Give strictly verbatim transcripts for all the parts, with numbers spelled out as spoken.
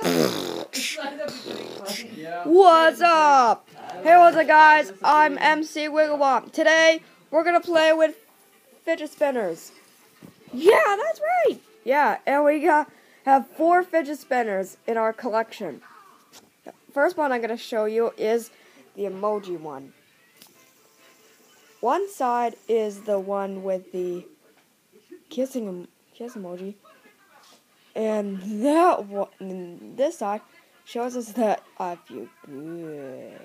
What's up? Hey, what's up, guys? I'm M C WiggleWomp. Today, we're gonna play with fidget spinners. Yeah, that's right. Yeah, and we got have four fidget spinners in our collection. The first one I'm gonna show you is the emoji one. One side is the one with the kissing kiss emoji, and that one, and this side shows us that I feel good.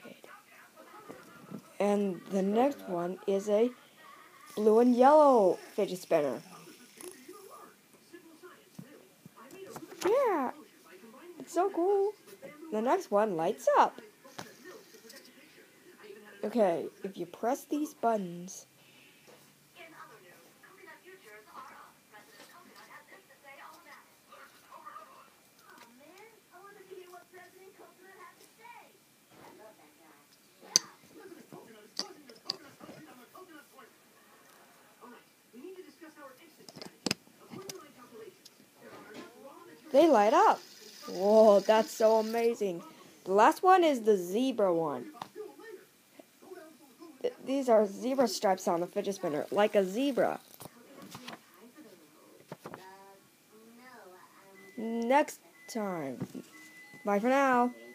And the next one is a blue and yellow fidget spinner. Yeah, it's so cool. The next one lights up. Okay, if you press these buttons, they light up. Whoa, that's so amazing. The last one is the zebra one. Th these are zebra stripes on the fidget spinner, like a zebra. Next time. Bye for now.